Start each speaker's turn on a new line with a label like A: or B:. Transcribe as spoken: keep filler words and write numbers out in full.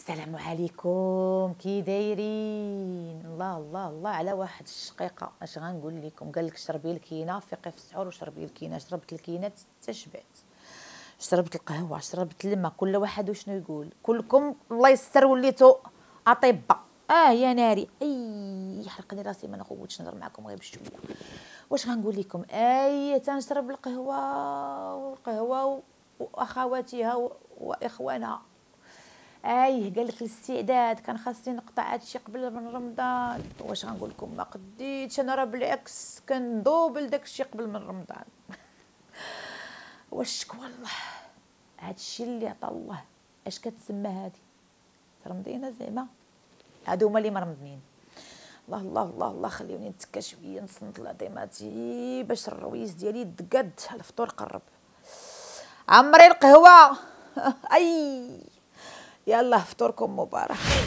A: السلام عليكم، كي دايرين؟ الله الله الله على واحد الشقيقه. اش غنقول لكم؟ قال لك شربي الكينه، فيقي في السحور وشربي الكينه. شربت الكينه حتى شبعت، شربت القهوه، شربت الماء، كل واحد وشنو يقول. كلكم الله يستر وليتو اطباء. اه يا ناري، اي يحرقني راسي ما نخوتش نهضر معكم غير بشويه. واش غنقول لكم؟ اي تنشرب القهوه والقهوه واخواتها واخوانها. ايه قال لك الاستعداد كان خاصني نقطع هادشي قبل من رمضان. واش غنقول لكم؟ ما قديتش انا، راه بالعكس كندوبل داكشي قبل من رمضان. واش والله هادشي اللي عطا الله. اش كتسمى هادي؟ رمضينه زعما؟ هادو هما اللي مرمضنين. الله الله الله الله خليوني نتكا شويه نصنت العظيماتي باش الرويس ديالي دقد. الفطور قرب، عمري القهوه. اي يلا فطوركم مبارك.